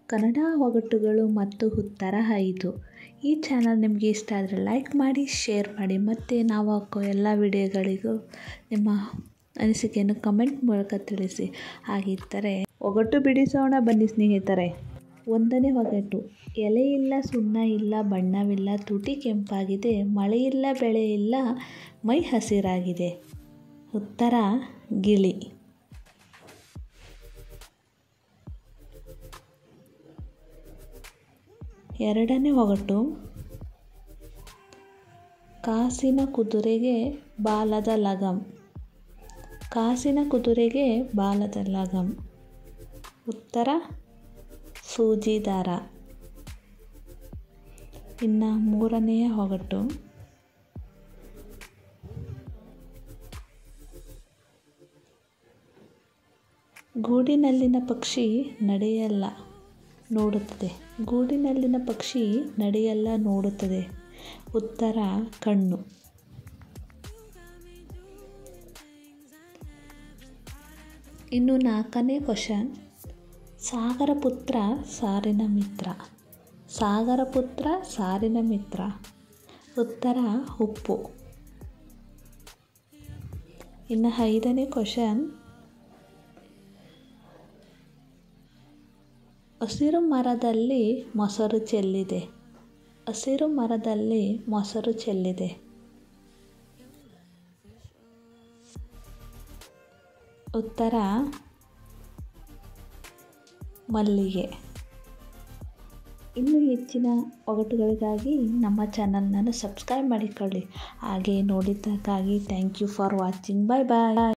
ಕನ್ನಡ ಒಗಟುಗಳು ಮತ್ತು ಉತ್ತರ 5. ಈ ಚಾನಲ್ ನಿಮಗೆ ಇಷ್ಟ ಆದರೆ ಲೈಕ್ ಮಾಡಿ, ಶೇರ್ ಮಾಡಿ ಮತ್ತು ನಾವು ಹಾಕೋ ಎಲ್ಲ ವಿಡಿಯೋಗಳಿಗೂ ನಿಮ್ಮ ಅನಿಸಿಕೆಯನ್ನು ಕಮೆಂಟ್ ಮೂಲಕ ತಿಳಿಸಿ. ಹಾಗಿದ್ದರೆ ಒಗಟು ಬಿಡಿಸೋಣ ಬನ್ನಿ ಸ್ನೇಹಿತರೆ. 1ನೇ ಒಗಟು. ಎಲೆ ಇಲ್ಲ, ಸುಣ್ಣ ಇಲ್ಲ, ಬಣ್ಣವಿಲ್ಲ, ತುಟಿ ಕೆಂಪಾಗಿದೆ, ಮಳೆಯಿಲ್ಲ, ಬೆಳೆ ಇಲ್ಲ, ಮೈ ಹಸಿರಾಗಿದೆ. ಉತ್ತರ ಗಿಳಿ. 2ನೇ ಒಗಟು. ಕಾಸಿನ ಕುದುರೆಗೆ ಬಾಲದ ಲಗಂ. ಕಾಸಿನ ಕುದುರೆಗೆ ಬಾಲದ ಲಗಂ. ಉತ್ತರ ಸೂಜಿ ದಾರ. ಇನ್ನು 3ನೇ ಒಗಟು. ಗೂಡಿನಲ್ಲಿನ ಪಕ್ಷಿ ನಡೆಯಲ್ಲ ನೋಡುತ್ತದೆ. ಗೂಡಿನಲ್ಲಿನ ಪಕ್ಷಿ ನಡೆಯಲ್ಲ ನೋಡುತ್ತದೆ. ಉತ್ತರ ಕಣ್ಣು. ಇನ್ನು 4ನೇ ಕ್ವಶನ್. ಸಾಗರ ಪುತ್ರ ಸಾರಿನ ಮಿತ್ರ. ಸಾಗರ ಪುತ್ರ ಸಾರಿನ ಮಿತ್ರ. ಉತ್ತರ ಉಪ್ಪು. ಇನ್ನು 5ನೇ ಕ್ವಶನ್. ಹಸಿರು ಮರದಲ್ಲಿ ಮೊಸರು ಚೆಲ್ಲಿದೆ. ಹಸಿರು ಮರದಲ್ಲಿ ಮೊಸರು ಚೆಲ್ಲಿದೆ. ಉತ್ತರ ಮಲ್ಲಿಗೆ. ಇನ್ನೂ ಹೆಚ್ಚಿನ ಒಗಟುಗಳಿಗಾಗಿ ನಮ್ಮ ಚಾನಲ್ನನ್ನು ಸಬ್ಸ್ಕ್ರೈಬ್ ಮಾಡಿಕೊಳ್ಳಿ. ಹಾಗೆ ನೋಡಿದ್ದಕ್ಕಾಗಿ thank you for watching. Bye bye.